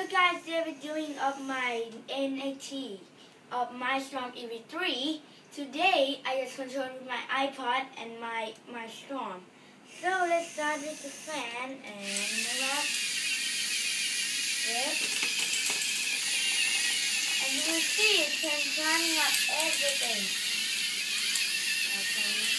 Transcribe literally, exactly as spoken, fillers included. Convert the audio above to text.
guys, the reviewing of my N A T of my Storm E V three. Today I just controlled with my iPod and my my Storm. So let's start with the fan and lock it. And you will see it can climbing up everything. Okay.